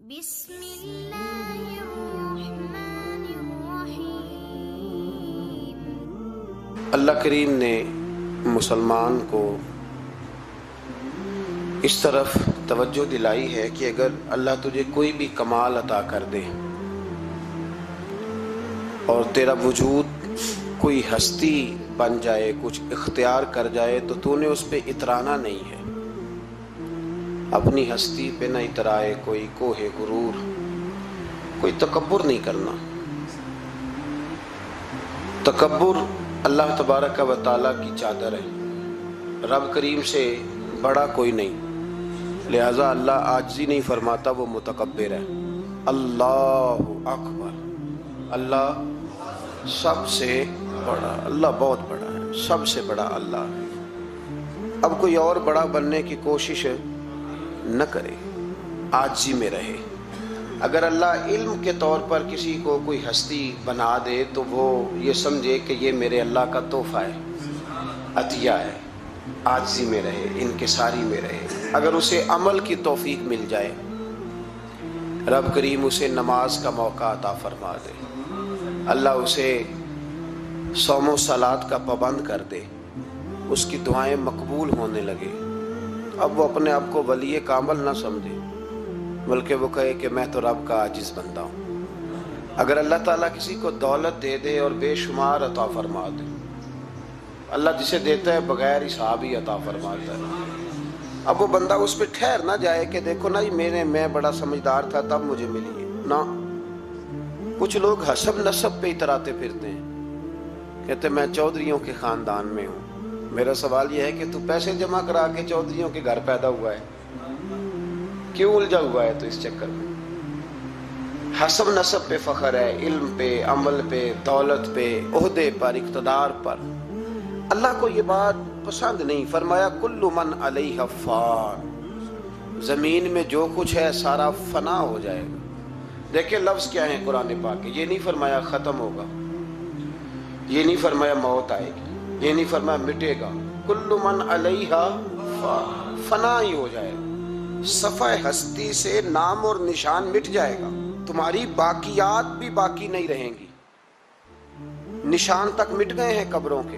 بسم اللہ الرحمن الرحیم۔ اللہ کریم نے مسلمان کو اس طرف توجہ دلائی ہے کہ اگر اللہ تجھے کوئی بھی کمال عطا کر دے اور تیرا وجود کوئی ہستی بن جائے، کچھ اختیار کر جائے، تو تو نے اس پہ اترانا نہیں ہے، اپنی ہستی پہ نہ اترائے، کوئی کوہ غرور، کوئی تکبر نہیں کرنا۔ تکبر اللہ تبارک و تعالیٰ کی چادر ہے، رب کریم سے بڑا کوئی نہیں، لہذا اللہ عاجزی نہیں فرماتا، وہ متکبر ہے۔ اللہ اکبر، اللہ سب سے بڑا، اللہ بہت بڑا ہے، سب سے بڑا اللہ ہے۔ اب کوئی اور بڑا بننے کی کوشش نہ کرے، عاجزی میں رہے۔ اگر اللہ علم کے طور پر کسی کو کوئی ہستی بنا دے تو وہ یہ سمجھے کہ یہ میرے اللہ کا تحفہ ہے، عطیہ ہے، عاجزی میں رہے، انکساری میں رہے۔ اگر اسے عمل کی توفیق مل جائے، رب کریم اسے نماز کا موقع عطا فرما دے، اللہ اسے صوم و صلات کا پابند کر دے، اس کی دعائیں مقبول ہونے لگے، اب وہ اپنے آپ کو ولی کامل نہ سمجھے، بلکہ وہ کہے کہ میں تو رب کا عاجز بندہ ہوں۔ اگر اللہ تعالیٰ کسی کو دولت دے دے اور بے شمار عطا فرما دے، اللہ جسے دیتا ہے بغیر حساب ہی عطا فرماتا ہے، اب وہ بندہ اس پہ ٹھہر نہ جائے کہ دیکھو نا میں بڑا سمجھدار تھا تب مجھے ملی ہے، نہ۔ کچھ لوگ حسب نسب پہ اتراتے پھرتے ہیں، کہتے میں چودھریوں کے خاندان میں ہوں۔ میرا سوال یہ ہے کہ تو پیسے جمع کرا کے چودھریوں کے گھر پیدا ہوا ہے، کیوں الجھا ہوا ہے تو اس چکر میں؟ حسب نسب پہ فخر ہے، علم پہ، عمل پہ، دولت پہ، عہدے پر، اقتدار پر۔ اللہ کو یہ بات پسند نہیں، فرمایا کل من علیہ فان، زمین میں جو کچھ ہے سارا فنا ہو جائے گا۔ دیکھیں لفظ کیا ہے قرآن پاک کے، یہ نہیں فرمایا ختم ہوگا، یہ نہیں فرمایا موت آئے گی، یہ نہیں فرمایا مٹے گا، کل من علیہ فان، فنا ہی ہو جائے گا، صفحہ ہستی سے نام اور نشان مٹ جائے گا، تمہاری باقیات بھی باقی نہیں رہیں گی، نشان تک مٹ گئے ہیں قبروں کے۔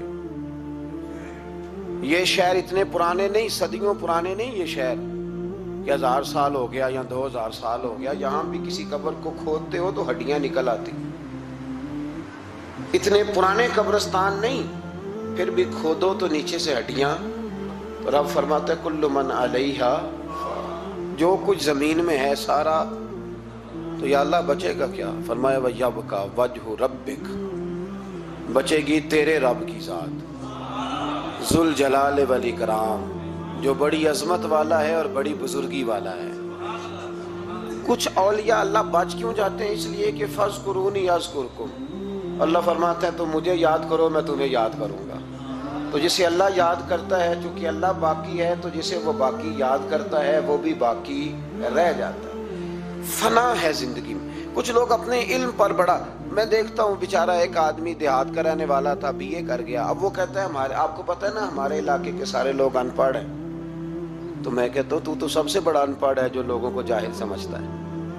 یہ شہر اتنے پرانے نہیں، صدیوں پرانے نہیں، یہ شہر کہ 1000 سال ہو گیا یا 2000 سال ہو گیا، یہاں بھی کسی قبر کو کھودتے ہو تو ہڈیاں نکل آتی، اتنے پرانے قبرستان نہیں، پھر بھی کھودو تو نیچے سے ہڈیاں۔ تو رب فرماتا ہے کل من علیہ، جو کچھ زمین میں ہے سارا، تو یا اللہ بچے گا کیا؟ فرمایا وَيَبْقَى وَجْهُ رَبِّكَ، بچے گی تیرے رب کی ذات، ذوالجلال والاکرام، جو بڑی عظمت والا ہے اور بڑی بزرگی والا ہے۔ کچھ اولیاء اللہ بچ کیوں جاتے ہیں؟ اس لیے کہ فَاذْكُرُونِي أَذْكُرْكُمْ، اللہ فرماتا ہے تو مجھے یاد کرو میں تمہیں یاد کروں گا۔ تو جسے اللہ یاد کرتا ہے، چونکہ اللہ باقی ہے تو جسے وہ باقی یاد کرتا ہے وہ بھی باقی رہ جاتا ہے۔ فنا ہے زندگی میں۔ کچھ لوگ اپنے علم پر بڑا، میں دیکھتا ہوں بیچارہ ایک آدمی دیہات کا رہنے والا تھا، بی اے کر گیا، اب وہ کہتا ہے آپ کو پتہ ہے نا ہمارے علاقے کے سارے لوگ ان پڑھ ہیں، تو میں کہتا ہوں تو سب سے بڑا ان پڑھ ہے جو لوگوں کو جاہل سمجھتا ہے،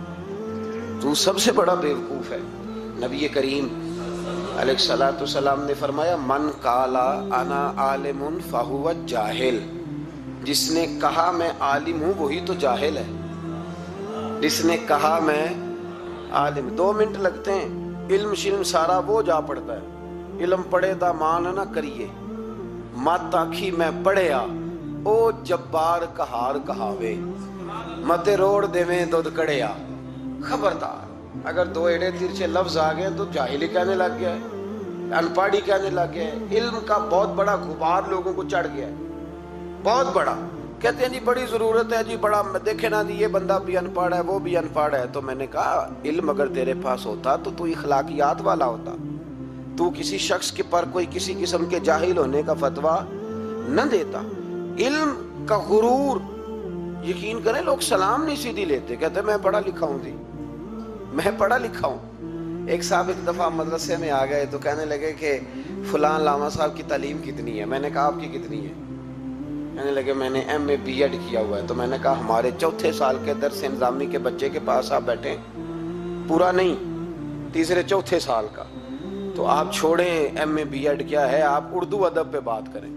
تو سب سے بڑا بیوقوف ہے۔ نبی کریم علیہ السلام نے فرمایا من قالا انا عالم فہو جاہل، جس نے کہا میں عالم ہوں وہی تو جاہل ہے، جس نے کہا میں عالم۔ 2 منٹ لگتے ہیں، علم شلم سارا وہ جا پڑتا ہے، علم پڑھے دا مان نہ کریے، مت آکھی میں پڑھیا او جبار کہار کہاوے، مت روڑ دیویں دودھ کڑیا۔ خبردار، اگر 2 ایڑے ترچے لفظ آ گئے تو جاہلی کہنے لگ گیا ہے، ان پڑھی کہنے لگ گیا ہے، علم کا بہت بڑا غبار لوگوں کو چڑھ گیا ہے، بہت بڑا۔ کہتے ہیں جی بڑی ضرورت ہے، جی بڑا دیکھے نا جی یہ بندہ بھی ان پڑھ ہے وہ بھی ان پڑھ ہے، تو میں نے کہا علم اگر تیرے پاس ہوتا تو اخلاقیات والا ہوتا، تو کسی شخص کے پر کوئی کسی قسم کے جاہل ہونے کا فتویٰ نہ دیتا۔ علم کا غرور، یقین کریں لوگ سلام نہیں سیدھی لیتے، کہتے میں پڑھا لکھا ہوں جی، میں پڑھا لکھا ہوں۔ ایک صاحب ایک دفعہ مدرسے میں آ گئے تو کہنے لگے کہ فلاں علامہ صاحب کی تعلیم کتنی ہے؟ میں نے کہا آپ کی کتنی ہے؟ کہنے لگے میں نے ایم اے بی ایڈ کیا ہوا ہے. تو میں نے کہا ہمارے 4تھے سال کے درس انضامی کے بچے کے پاس آپ بیٹھیں, پورا نہیں, 3رے 4تھے سال کا, تو آپ چھوڑیں ایم اے بی ایڈ کیا ہے, آپ اردو ادب پہ بات کریں,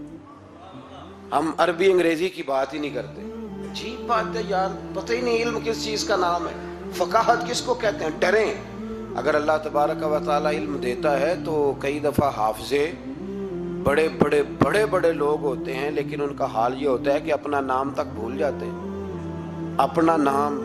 ہم عربی انگریزی کی بات ہی نہیں کرتے. عجیب بات ہے یار, پتہ ہی نہیں علم کس چیز کا نام ہے, فقاہت کس کو کہتے ہیں. ڈریں. اگر اللہ تبارک و تعالی علم دیتا ہے تو کئی دفعہ حافظے بڑے بڑے بڑے بڑے لوگ ہوتے ہیں, لیکن ان کا حال یہ ہوتا ہے کہ اپنا نام تک بھول جاتے ہیں. اپنا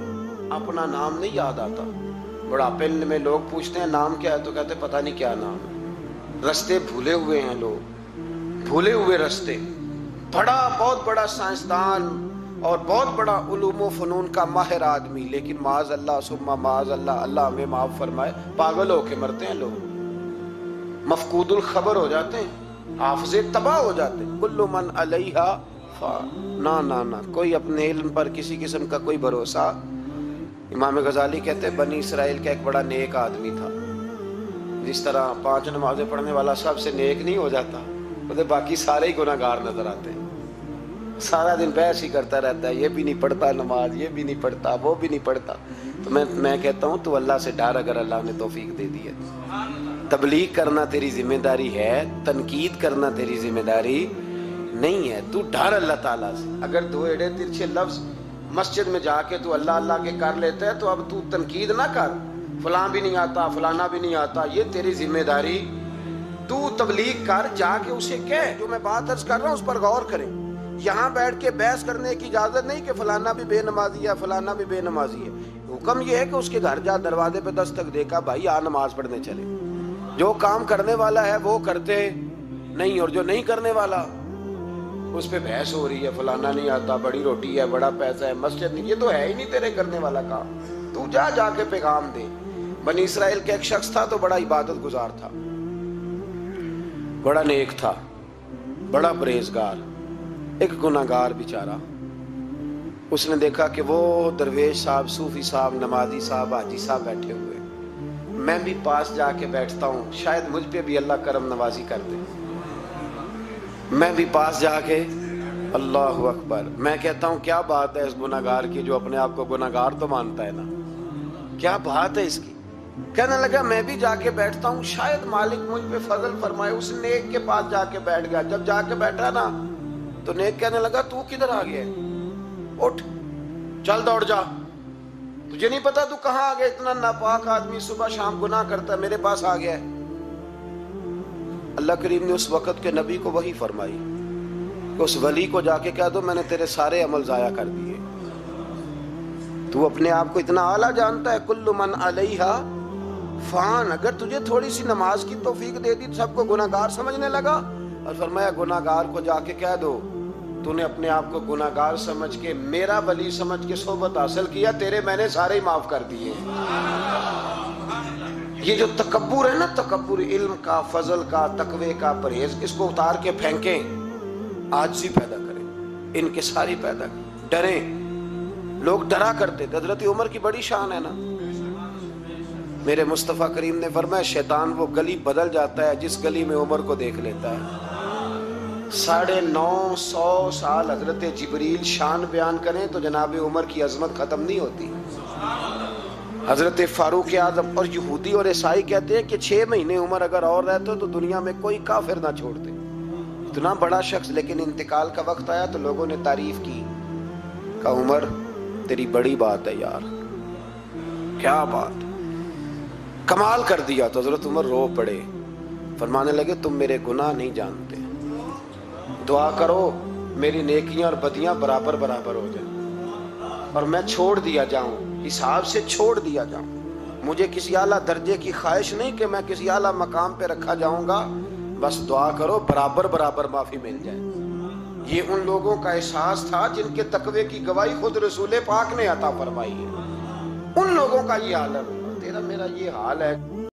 نام نہیں یاد آتا. بڑھاپے میں لوگ پوچھتے ہیں نام کیا ہے, تو کہتے ہیں پتہ نہیں کیا نام ہے. رستے بھولے ہوئے ہیں لوگ, بھولے ہوئے رستے. بہت بڑا سائنسدان اور بہت بڑا علوم و فنون کا ماہر آدمی, لیکن معاذ اللہ ثم معاذ اللہ, اللہ ہمیں معاف فرمائے, پاگل ہو کے مرتے ہیں لوگ, مفقود الخبر ہو جاتے ہیں, حافظے تباہ ہو جاتے ہیں. کل من علیہا فان. نہ کوئی اپنے علم پر کسی قسم کا کوئی بھروسہ. امام غزالی کہتے ہیں بنی اسرائیل کا ایک بڑا نیک آدمی تھا. جس طرح 5 نمازیں پڑھنے والا سب سے نیک نہیں ہو جاتا, باقی سارے ہی گناہگار نظر آتے ہیں. سارا دن بحث ہی کرتا رہتا ہے, یہ بھی نہیں پڑھتا نماز, یہ بھی نہیں پڑھتا, وہ بھی نہیں پڑھتا. تو میں کہتا ہوں تو اللہ سے ڈر, اگر اللہ نے توفیق دے دی ہے. تبلیغ کرنا تیری ذمہ داری ہے, تنقید کرنا تیری ذمہ داری نہیں ہے. تو ڈر اللہ تعالیٰ سے. اگر 2 ایڑے ترچھے لفظ مسجد میں جا کے تو اللہ اللہ کے کر لیتا ہے, تو اب تو تنقید نہ کر, فلاں بھی نہیں آتا, فلانا بھی نہیں آتا, یہ تیری ذمہ داری. تو تبلیغ کر, جا کے اسے کہہ, جو میں بات عرض کر رہا ہوں اس پر غور کریں. یہاں بیٹھ کے بحث کرنے کی اجازت نہیں کہ فلانا بھی بے نمازی ہے, فلانا بھی بے نمازی ہے. حکم یہ ہے کہ اس کے گھر جا, دروازے پہ دستک دے کر بھائی آ نماز پڑھنے چلے. جو کام کرنے والا ہے وہ کرتے نہیں, اور جو نہیں کرنے والا اس پہ بحث ہو رہی ہے, فلانا نہیں آتا, بڑی روٹی ہے, بڑا پیسہ ہے, مسجد نہیں. یہ تو ہے ہی نہیں تیرے کرنے والا کام. تو جا کے پیغام دے. بنی اسرائیل کا ایک شخص تھا تو بڑا عبادت گزار تھا, بڑا نیک تھا, بڑا پرہیزگار. ایک گناہگار بیچارہ, اس نے دیکھا کہ وہ درویش صاحب, صوفی صاحب, نمازی صاحب, حاجی صاحب بیٹھے ہوئے, میں بھی پاس جا کے بیٹھتا ہوں, شاید مجھ پہ بھی اللہ کرم نوازی کر دے. میں بھی پاس جا کے, اللہ اکبر, میں کہتا ہوں کیا بات ہے اس گناہگار کی, جو اپنے آپ کو گناہگار تو مانتا ہے نا, کیا بات ہے اس کی. کہنے لگا میں بھی جا کے بیٹھتا ہوں, شاید مالک مجھ پہ فضل فرمائے. اس نیک کے پاس جا کے بیٹھ گیا. جب جا کے بیٹھا نا تو نیک کہنے لگا تو کدھر آ گیا, اٹھ چل دوڑ جا, تجھے نہیں پتا تو کہاں آ گیا, اتنا ناپاک آدمی صبح شام گناہ کرتا ہے, میرے پاس آ گیا ہے. اللہ کریم نے اس وقت کے نبی کو وحی فرمائی کہ اس ولی کو جا کے کہہ دو میں نے تیرے سارے عمل ضائع کر دیے. تو اپنے آپ کو اتنا اعلیٰ جانتا ہے, کل من علیہا فان. اگر تجھے تھوڑی سی نماز کی توفیق دے دی تو سب کو گناہگار سمجھنے لگا. اور فرمایا گناہگار کو جا کے کہہ دو تو نے اپنے آپ کو گناہگار سمجھ کے میرا ولی سمجھ کے صحبت حاصل کیا, تیرے میں نے سارے ہی معاف کر دیے. یہ جو تکبر ہے نا, تکبر علم کا, فضل کا, تقوی کا, پرہیز, اس کو اتار کے پھینکیں, عاجزی پیدا کریں, انکساری پیدا کریں, ڈریں. لوگ ڈرا کرتے تھے. حضرت عمر کی بڑی شان ہے نا. میرے مصطفیٰ کریم نے فرمایا شیطان وہ گلی بدل جاتا ہے جس گلی میں عمر کو دیکھ لیتا ہے. 950 سال حضرت جبریل شان بیان کریں تو جناب عمر کی عظمت ختم نہیں ہوتی. حضرت فاروق اعظم اور یہودی اور عیسائی کہتے ہیں کہ 6 مہینے عمر اگر اور رہتے تو دنیا میں کوئی کافر نہ چھوڑتے. اتنا بڑا شخص, لیکن انتقال کا وقت آیا تو لوگوں نے تعریف کی, کہا عمر تیری بڑی بات ہے یار, کیا بات, کمال کر دیا. تو حضرت عمر رو پڑے, فرمانے لگے تم میرے گناہ نہیں جانتے, دعا کرو میری نیکیاں اور بدیاں برابر برابر ہو جائیں اور میں چھوڑ دیا جاؤں, حساب سے چھوڑ دیا جاؤں. مجھے کسی اعلیٰ درجے کی خواہش نہیں کہ میں کسی اعلیٰ مقام پہ رکھا جاؤں گا, بس دعا کرو برابر برابر معافی مل جائے. یہ ان لوگوں کا احساس تھا جن کے تقوی کی گواہی خود رسول پاک نے عطا فرمائی ہے. ان لوگوں کا یہ حال ہے, تیرا میرا یہ حال ہے.